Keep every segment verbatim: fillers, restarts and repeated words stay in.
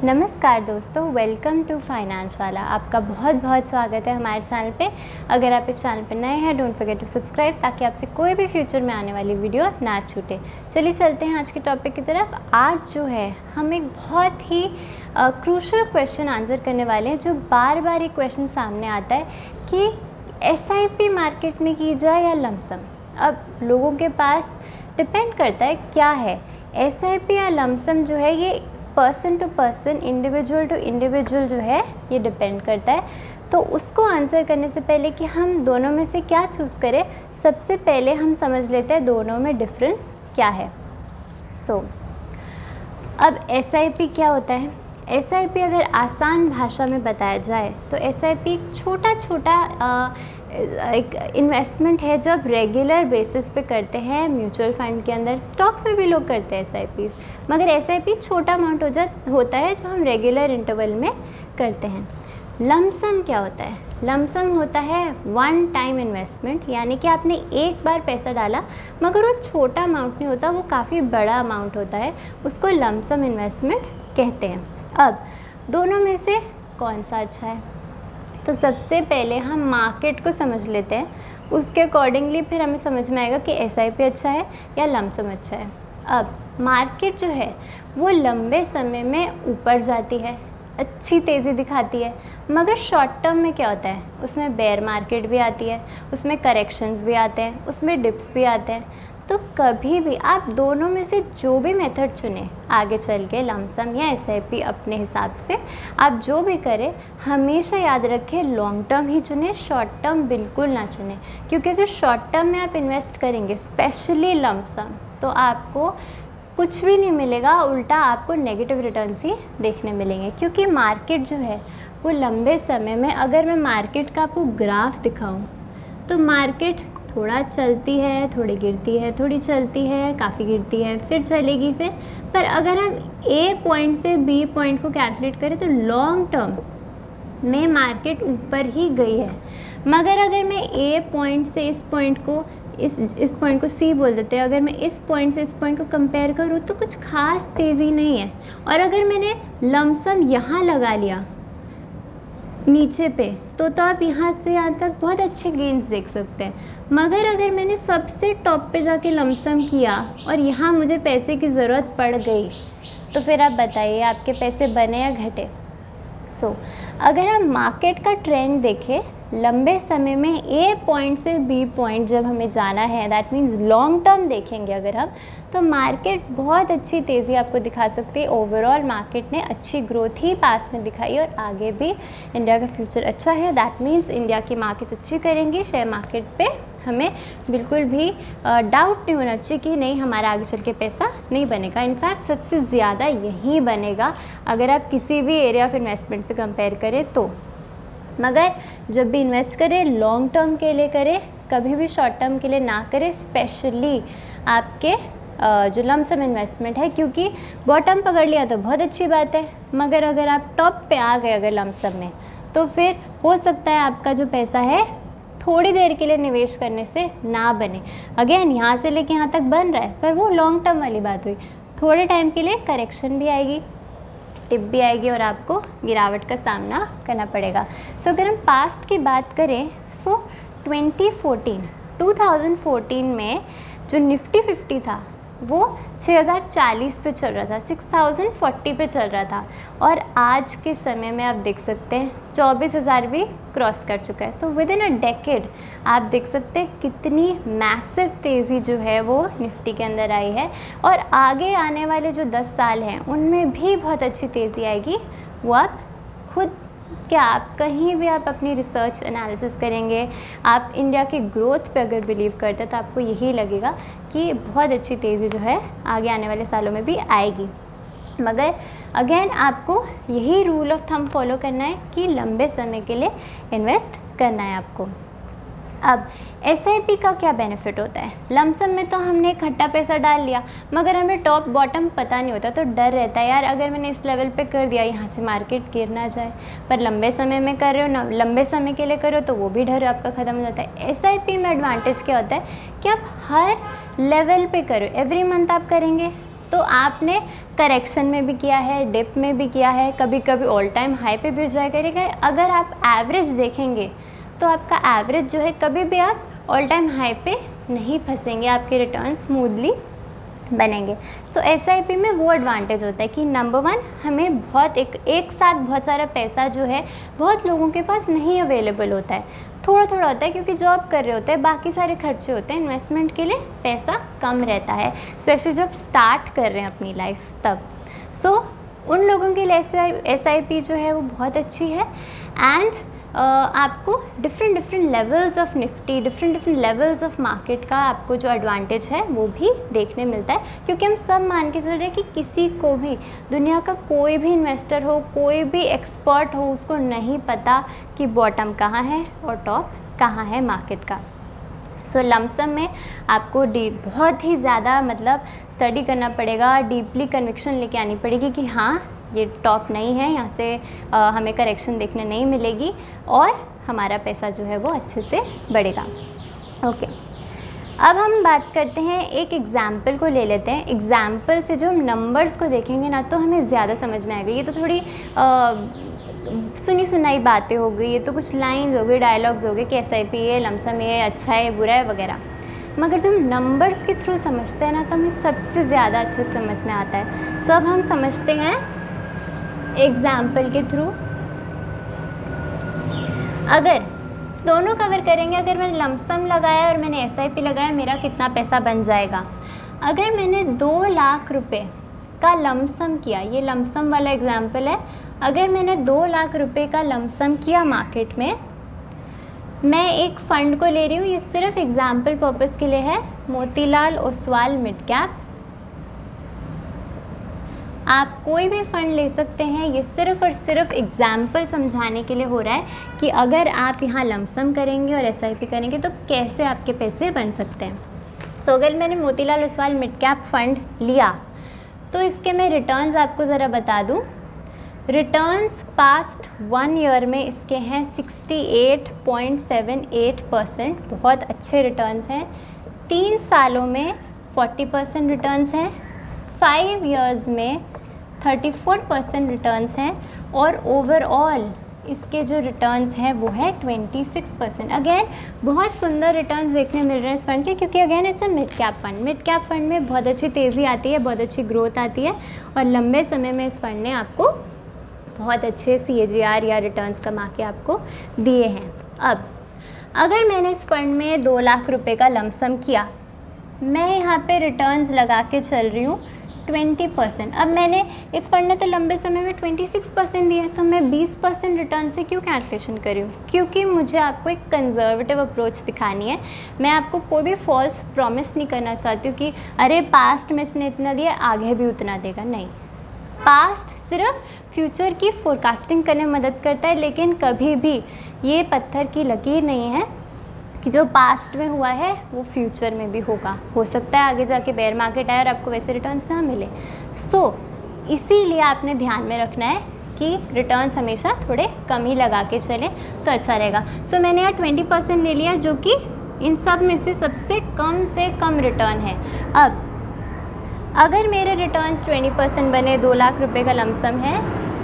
नमस्कार दोस्तों, welcome to finance वाला। आपका बहुत बहुत स्वागत है हमारे चैनल पे। अगर आप इस चैनल पे नए हैं, डोंट फॉरगेट टू सब्सक्राइब ताकि आपसे कोई भी फ्यूचर में आने वाली वीडियो ना छूटे। चलिए चलते हैं आज के टॉपिक की तरफ। आज जो है हम एक बहुत ही क्रूशल क्वेश्चन आंसर करने वाले हैं, जो बार बार एक क्वेश्चन सामने आता है कि एस आई पी मार्केट में की जाए या लमसम। अब लोगों के पास डिपेंड करता है क्या है, एस आई पी या लमसम जो है ये person to person, individual to individual जो है ये डिपेंड करता है। तो उसको आंसर करने से पहले कि हम दोनों में से क्या चूज़ करें, सबसे पहले हम समझ लेते हैं दोनों में डिफरेंस क्या है। सो so, अब एस आई पी क्या होता है। एस आई पी अगर आसान भाषा में बताया जाए तो एस आई पी एक छोटा छोटा एक इन्वेस्टमेंट है जो आप रेगुलर बेसिस पे करते हैं म्यूचुअल फंड के अंदर। स्टॉक्स में भी लोग करते हैं एस आई पीज़, मगर एस आई पी छोटा अमाउंट हो जा होता है जो हम रेगुलर इंटरवल में करते हैं। लमसम क्या होता है? लमसम होता है वन टाइम इन्वेस्टमेंट, यानी कि आपने एक बार पैसा डाला मगर वो छोटा अमाउंट नहीं होता, वो काफ़ी बड़ा अमाउंट होता है, उसको लमसम इन्वेस्टमेंट कहते हैं। अब दोनों में से कौन सा अच्छा है? तो सबसे पहले हम मार्केट को समझ लेते हैं, उसके अकॉर्डिंगली फिर हमें समझ में आएगा कि एस आई पी अच्छा है या लमसम अच्छा है। अब मार्केट जो है वो लंबे समय में ऊपर जाती है, अच्छी तेज़ी दिखाती है, मगर शॉर्ट टर्म में क्या होता है, उसमें बेयर मार्केट भी आती है, उसमें करेक्शंस भी आते हैं, उसमें डिप्स भी आते हैं। तो कभी भी आप दोनों में से जो भी मेथड चुने आगे चल के, लमसम या एस आई पी, अपने हिसाब से आप जो भी करें, हमेशा याद रखें लॉन्ग टर्म ही चुने, शॉर्ट टर्म बिल्कुल ना चुने। क्योंकि अगर शॉर्ट टर्म में आप इन्वेस्ट करेंगे, स्पेशली लमसम, तो आपको कुछ भी नहीं मिलेगा, उल्टा आपको नेगेटिव रिटर्न्स ही देखने मिलेंगे। क्योंकि मार्केट जो है वो लंबे समय में, अगर मैं मार्केट का आपको ग्राफ दिखाऊँ तो मार्केट थोड़ा चलती है, थोड़ी गिरती है, थोड़ी चलती है, काफ़ी गिरती है, फिर चलेगी फिर। पर अगर हम ए पॉइंट से बी पॉइंट को कैलकुलेट करें तो लॉन्ग टर्म में मार्केट ऊपर ही गई है। मगर अगर मैं ए पॉइंट से इस पॉइंट को, इस इस पॉइंट को सी बोल देते हैं, अगर मैं इस पॉइंट से इस पॉइंट को कंपेयर करूँ तो कुछ खास तेज़ी नहीं है। और अगर मैंने लमसम यहाँ लगा लिया नीचे पे, तो तो आप यहाँ से यहाँ तक बहुत अच्छे गेन्स देख सकते हैं। मगर अगर मैंने सबसे टॉप पे जाके लमसम किया और यहाँ मुझे पैसे की ज़रूरत पड़ गई, तो फिर आप बताइए आपके पैसे बने या घटे। सो so, अगर हम मार्केट का ट्रेंड देखें, लंबे समय में ए पॉइंट से बी पॉइंट जब हमें जाना है, दैट मीन्स लॉन्ग टर्म देखेंगे अगर हम, तो मार्केट बहुत अच्छी तेज़ी आपको दिखा सकती है। ओवरऑल मार्केट ने अच्छी ग्रोथ ही पास में दिखाई और आगे भी इंडिया का फ्यूचर अच्छा है। दैट मीन्स इंडिया की मार्केट अच्छी करेंगी। शेयर मार्केट पे हमें बिल्कुल भी डाउट नहीं होना चाहिए कि नहीं, हमारा आगे चल के पैसा नहीं बनेगा। इनफैक्ट सबसे ज़्यादा यही बनेगा अगर आप किसी भी एरिया ऑफ इन्वेस्टमेंट से कंपेयर करें तो। मगर जब भी इन्वेस्ट करें लॉन्ग टर्म के लिए करें, कभी भी शॉर्ट टर्म के लिए ना करें, स्पेशली आपके जो लमसम इन्वेस्टमेंट है। क्योंकि बॉटम पकड़ लिया तो बहुत अच्छी बात है, मगर अगर आप टॉप पे आ गए अगर लमसम में, तो फिर हो सकता है आपका जो पैसा है थोड़ी देर के लिए निवेश करने से ना बने। अगेन यहाँ से लेके यहाँ तक बन रहा है, पर वो लॉन्ग टर्म वाली बात हुई। थोड़े टाइम के लिए करेक्शन भी आएगी, टिप भी आएगी और आपको गिरावट का सामना करना पड़ेगा। सो so, अगर हम पास्ट की बात करें, so so, twenty fourteen two thousand fourteen में जो निफ्टी फिफ्टी था वो छः हज़ार चालीस पे चल रहा था, सिक्स थाउजेंड फोर्टी पे चल रहा था, और आज के समय में आप देख सकते हैं चौबीस हज़ार भी क्रॉस कर चुका है। So with in a decade आप देख सकते हैं कितनी मैसिव तेज़ी जो है वो निफ्टी के अंदर आई है। और आगे आने वाले जो दस साल हैं उनमें भी बहुत अच्छी तेज़ी आएगी। वो आप खुद क्या, आप कहीं भी आप अपनी रिसर्च एनालिसिस करेंगे, आप इंडिया की ग्रोथ पे अगर बिलीव करते हैं तो आपको यही लगेगा कि बहुत अच्छी तेज़ी जो है आगे आने वाले सालों में भी आएगी। मगर अगेन आपको यही रूल ऑफ थंब फॉलो करना है कि लंबे समय के लिए इन्वेस्ट करना है आपको। अब एस आई पी का क्या बेनिफिट होता है? लमसम में तो हमने इकट्ठा पैसा डाल लिया, मगर हमें टॉप बॉटम पता नहीं होता, तो डर रहता है यार अगर मैंने इस लेवल पे कर दिया यहाँ से मार्केट गिर ना जाए। पर लंबे समय में कर रहे हो ना, लंबे समय के लिए करो तो वो भी डर आपका ख़त्म हो जाता है। एस आई पी में एडवांटेज क्या होता है कि आप हर लेवल पे करो, एवरी मंथ आप करेंगे तो आपने करेक्शन में भी किया है, डिप में भी किया है, कभी कभी ऑल टाइम हाई पे भी हो जाया करेगा। अगर आप एवरेज देखेंगे तो आपका एवरेज जो है कभी भी आप ऑल टाइम हाई पे नहीं फंसेंगे, आपके रिटर्न स्मूथली बनेंगे। सो एस आई पी में वो एडवांटेज होता है कि नंबर वन, हमें बहुत एक एक साथ बहुत सारा पैसा जो है बहुत लोगों के पास नहीं अवेलेबल होता है, थोड़ा थोड़ा होता है, क्योंकि जॉब कर रहे होते हैं, बाकी सारे खर्चे होते हैं, इन्वेस्टमेंट के लिए पैसा कम रहता है, स्पेशली जब स्टार्ट कर रहे हैं अपनी लाइफ तब। सो so, उन लोगों के लिए एस आई पी जो है वो बहुत अच्छी है। एंड Uh, आपको different different levels of Nifty, different different levels of market का आपको जो एडवांटेज है वो भी देखने मिलता है, क्योंकि हम सब मान के चल रहे हैं कि किसी को भी, दुनिया का कोई भी इन्वेस्टर हो, कोई भी एक्सपर्ट हो, उसको नहीं पता कि बॉटम कहाँ है और टॉप कहाँ है मार्केट का। सो लमसम में आपको डीप बहुत ही ज़्यादा मतलब स्टडी करना पड़ेगा, डीपली कन्विक्शन लेके आनी पड़ेगी कि हाँ ये टॉप नहीं है, यहाँ से आ, हमें करेक्शन देखने नहीं मिलेगी और हमारा पैसा जो है वो अच्छे से बढ़ेगा। ओके, अब हम बात करते हैं, एक एग्ज़ाम्पल को ले लेते हैं। एग्ज़ाम्पल से जो हम नंबर्स को देखेंगे ना तो हमें ज़्यादा समझ में आएगा। ये तो थोड़ी आ, सुनी सुनाई बातें हो गई, ये तो कुछ लाइन्स हो गई, डायलॉग्स हो गए कि एस आई पी है, लमसम है, अच्छा है, बुरा है वगैरह, मगर जब हम नंबर्स के थ्रू समझते हैं ना तो हमें सबसे ज़्यादा अच्छे से समझ में आता है। सो अब हम समझते हैं एग्ज़ाम्पल के थ्रू। अगर दोनों कवर करेंगे, अगर मैंने लमसम लगाया और मैंने एस आई पी लगाया, मेरा कितना पैसा बन जाएगा। अगर मैंने दो लाख रुपए का लमसम किया, ये लमसम वाला एग्ज़ाम्पल है, अगर मैंने दो लाख रुपए का लमसम किया मार्केट में, मैं एक फ़ंड को ले रही हूँ, ये सिर्फ एग्ज़ाम्पल पर्पस के लिए है, मोतीलाल ओसवाल मिड कैप। आप कोई भी फ़ंड ले सकते हैं, ये सिर्फ और सिर्फ एग्ज़ाम्पल समझाने के लिए हो रहा है कि अगर आप यहाँ लमसम करेंगे और एस आई पी करेंगे तो कैसे आपके पैसे बन सकते हैं। सो so, अगर मैंने Motilal Oswal mid cap fund लिया तो इसके मैं रिटर्न्स आपको ज़रा बता दूँ। रिटर्न्स पास्ट वन ईयर में इसके हैं sixty eight point seven eight percent, बहुत अच्छे रिटर्न्स हैं। तीन सालों में फोर्टी परसेंट रिटर्न्स हैं, फाइव इयर्स में थर्टी फोर परसेंट रिटर्न्स हैं और ओवरऑल इसके जो रिटर्न्स हैं वो है ट्वेंटी सिक्स परसेंट। अगेन बहुत सुंदर रिटर्न्स देखने मिल रहे हैं इस फंड के, क्योंकि again it's a mid cap fund. Mid cap fund में बहुत अच्छी तेज़ी आती है, बहुत अच्छी ग्रोथ आती है और लंबे समय में इस फंड ने आपको बहुत अच्छे सी ए जी आर या रिटर्न्स कमा के आपको दिए हैं। अब अगर मैंने इस फंड में दो लाख रुपए का लमसम किया, मैं यहाँ पे रिटर्न्स लगा के चल रही हूँ ट्वेंटी परसेंट। अब मैंने इस फंड ने तो लंबे समय में ट्वेंटी सिक्स परसेंट दिया, तो मैं बीस परसेंट रिटर्न से क्यों कैलकुलेशन कर रही हूँ? क्योंकि मुझे आपको एक कंजर्वेटिव अप्रोच दिखानी है। मैं आपको कोई भी फॉल्स प्रॉमिस नहीं करना चाहती हूँ कि अरे पास्ट में इसने इतना दिया आगे भी उतना देगा, नहीं। पास्ट सिर्फ फ्यूचर की फोरकास्टिंग करने में मदद करता है, लेकिन कभी भी ये पत्थर की लकीर नहीं है कि जो पास्ट में हुआ है वो फ्यूचर में भी होगा। हो सकता है आगे जाके बेयर मार्केट आए और आपको वैसे रिटर्न्स ना मिले। सो so, इसीलिए आपने ध्यान में रखना है कि रिटर्न्स हमेशा थोड़े कम ही लगा के चलें तो अच्छा रहेगा। सो so, मैंने यहाँ ट्वेंटी परसेंट ले लिया, जो कि इन सब में से सबसे कम से कम रिटर्न है। अब अगर मेरे रिटर्न्स ट्वेंटी परसेंट बने, दो लाख रुपए का लमसम है,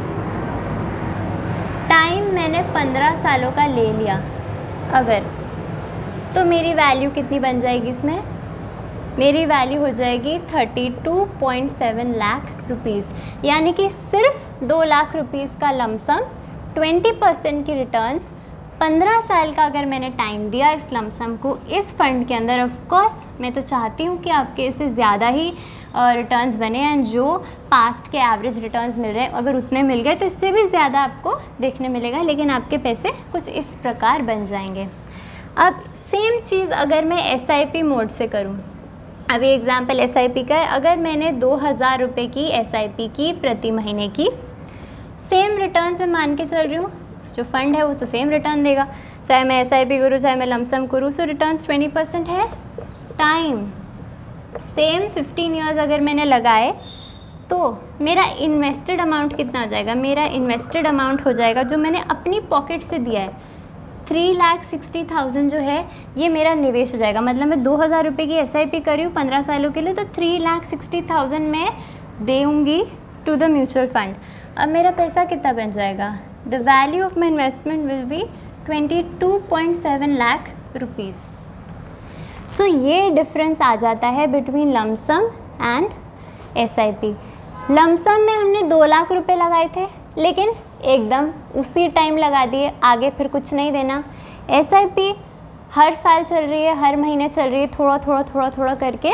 टाइम मैंने पंद्रह सालों का ले लिया अगर, तो मेरी वैल्यू कितनी बन जाएगी इसमें? मेरी वैल्यू हो जाएगी thirty two point seven lakh rupees. यानी कि सिर्फ दो लाख रुपीज़ का लमसम, ट्वेंटी परसेंट की रिटर्न्स, पंद्रह साल का अगर मैंने टाइम दिया इस लमसम को इस फंड के अंदर। ऑफ कोर्स मैं तो चाहती हूँ कि आपके इससे ज़्यादा ही रिटर्न्स बने, एंड जो पास्ट के एवरेज रिटर्न्स मिल रहे हैं अगर उतने मिल गए तो इससे भी ज़्यादा आपको देखने मिलेगा, लेकिन आपके पैसे कुछ इस प्रकार बन जाएंगे। अब सेम चीज़ अगर मैं एस आई पी मोड से करूं, अभी एग्जांपल एस आई पी का है, अगर मैंने दो हज़ार रुपये की एस आई पी की प्रति महीने की, सेम रिटर्न से मान के चल रही हूँ, जो फंड है वो तो सेम रिटर्न देगा, चाहे मैं एस आई पी करूँ चाहे मैं लमसम करूँ। सो रिटर्न्स ट्वेंटी परसेंट है। टाइम सेम फिफ्टीन ईयर्स अगर मैंने लगाए तो मेरा इन्वेस्टेड अमाउंट कितना हो जाएगा? मेरा इन्वेस्टेड अमाउंट हो जाएगा जो मैंने अपनी पॉकेट से दिया है थ्री लाख सिक्सटी थाउजेंड जो है ये मेरा निवेश हो जाएगा। मतलब मैं दो हज़ार रुपये की एस आई पी कर रही हूँ पंद्रह सालों के लिए, तो थ्री लाख सिक्सटी थाउजेंड मैं दूँगी टू द म्यूचुअल फंड। अब मेरा पैसा कितना बन जाएगा? The value of my investment will be twenty two point seven lakh rupees. So ये डिफरेंस आ जाता है between lump sum and S I P. Lump sum में हमने दो लाख रुपए लगाए थे, लेकिन एकदम उसी टाइम लगा दिए, आगे फिर कुछ नहीं देना। एस आई पी हर साल चल रही है, हर महीने चल रही है, थोड़ा थोड़ा थोड़ा थोड़ा करके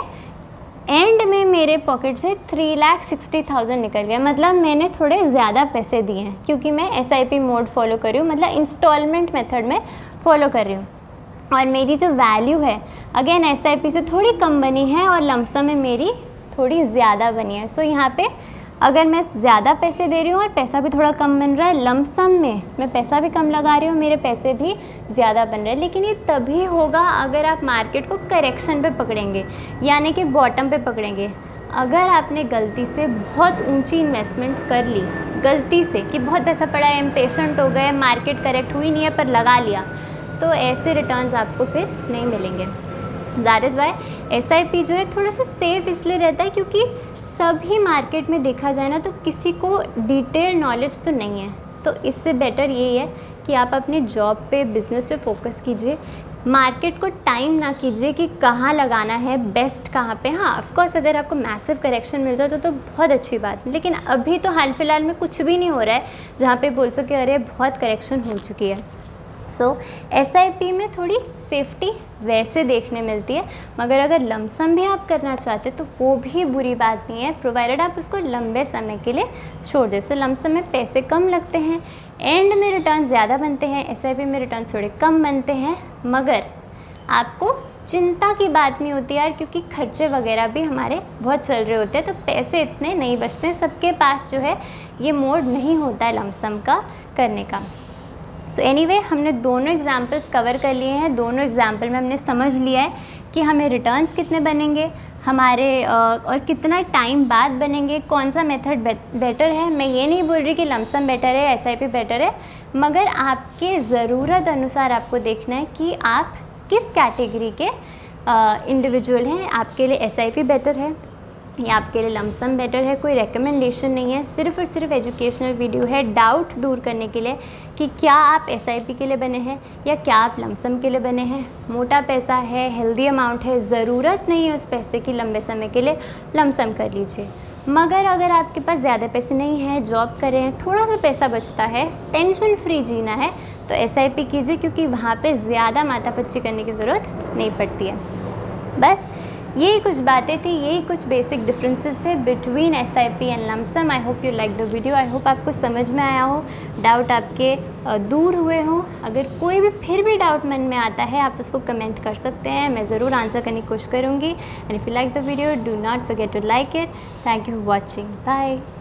एंड में मेरे पॉकेट से थ्री लाख सिक्सटी थाउजेंड निकल गया। मतलब मैंने थोड़े ज़्यादा पैसे दिए हैं क्योंकि मैं S I P mode follow कर रही हूँ, मतलब इंस्टॉलमेंट मेथड में फ़ॉलो कर रही हूँ। और मेरी जो वैल्यू है अगेन एस आई पी से थोड़ी कम बनी है और लमसम में मेरी थोड़ी ज़्यादा बनी है। सो so, यहाँ पे अगर मैं ज़्यादा पैसे दे रही हूँ और पैसा भी थोड़ा कम बन रहा है, लमसम में मैं पैसा भी कम लगा रही हूँ, मेरे पैसे भी ज़्यादा बन रहे हैं। लेकिन ये तभी होगा अगर आप मार्केट को करेक्शन पे पकड़ेंगे, यानी कि बॉटम पे पकड़ेंगे। अगर आपने गलती से बहुत ऊंची इन्वेस्टमेंट कर ली, गलती से कि बहुत पैसा पड़ा है, इम्पेशेंट हो गए, मार्केट करेक्ट हुई नहीं है पर लगा लिया, तो ऐसे रिटर्न्स आपको फिर नहीं मिलेंगे। That is why S I P जो है थोड़ा सा सेफ़ इसलिए रहता है क्योंकि सभी मार्केट में देखा जाए ना तो किसी को डिटेल नॉलेज तो नहीं है। तो इससे बेटर यही है कि आप अपने जॉब पे, बिज़नेस पे फोकस कीजिए, मार्केट को टाइम ना कीजिए कि कहाँ लगाना है, बेस्ट कहाँ पे। हाँ ऑफ कोर्स अगर आपको मैसिव करेक्शन मिल जाए तो तो बहुत अच्छी बात है, लेकिन अभी तो हाल फिलहाल में कुछ भी नहीं हो रहा है जहाँ पे बोल सके अरे बहुत करेक्शन हो चुकी है। सो एस आई पी में थोड़ी सेफ्टी वैसे देखने मिलती है, मगर अगर लमसम भी आप करना चाहते तो वो भी बुरी बात नहीं है, प्रोवाइडेड आप उसको लंबे समय के लिए छोड़ दें। सो लमसम में पैसे कम लगते हैं, एंड में रिटर्न ज़्यादा बनते हैं, एस आई पी में रिटर्न थोड़े कम बनते हैं, मगर आपको चिंता की बात नहीं होती यार, क्योंकि खर्चे वगैरह भी हमारे बहुत चल रहे होते हैं, तो पैसे इतने नहीं बचते हैं। सबके पास जो है ये मोड नहीं होता है लमसम का करने का। सो so एनीवे anyway, हमने दोनों एग्जाम्पल्स कवर कर लिए हैं। दोनों एग्जाम्पल में हमने समझ लिया है कि हमें रिटर्न्स कितने बनेंगे हमारे और कितना टाइम बाद बनेंगे, कौन सा मेथड बेटर है। मैं ये नहीं बोल रही कि लमसम बेटर है, एस आई पी बेटर है, मगर आपके ज़रूरत अनुसार आपको देखना है कि आप किस कैटेगरी के इंडिविजुअल हैं। आपके लिए एस आई पी बेटर है या आपके लिए लमसम बेटर है। कोई रिकमेंडेशन नहीं है, सिर्फ और सिर्फ एजुकेशनल वीडियो है डाउट दूर करने के लिए कि क्या आप एस आई पी के लिए बने हैं या क्या आप लमसम के लिए बने हैं। मोटा पैसा है, हेल्दी अमाउंट है, ज़रूरत नहीं है उस पैसे की लंबे समय के लिए, लमसम कर लीजिए। मगर अगर आपके पास ज़्यादा पैसे नहीं हैं, जॉब कर रहे हैं, थोड़ा सा पैसा बचता है, टेंशन फ्री जीना है, तो एस आई पी कीजिए, क्योंकि वहाँ पे ज़्यादा माथापच्ची करने की ज़रूरत नहीं पड़ती है। बस यही कुछ बातें थी, यही कुछ बेसिक डिफरेंसेस थे between S I P and lump sum. I hope you like the video, I hope आपको समझ में आया हो, डाउट आपके दूर हुए हो। अगर कोई भी फिर भी डाउट मन में आता है आप उसको कमेंट कर सकते हैं, मैं ज़रूर आंसर करने की कोशिश करूँगी। And if you like the video do not forget to like it. Thank you for watching, bye.